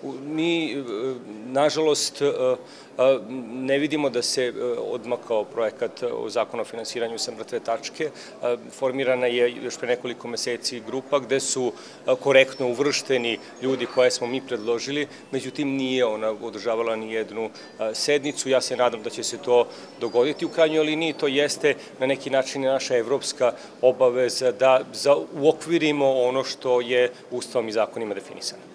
Mi, nažalost, ne vidimo da se odmakao projekat o zakonu o finansiranju sa mrtve tačke. Formirana je još pre nekoliko meseci grupa gde su korektno uvršteni ljudi koje smo mi predložili, međutim nije ona održavala ni jednu sednicu. Ja se nadam da će se to dogoditi u krajnjoj liniji. To jeste na neki način naša evropska obaveza da uokvirimo ono što je Ustavom i zakonima definisano.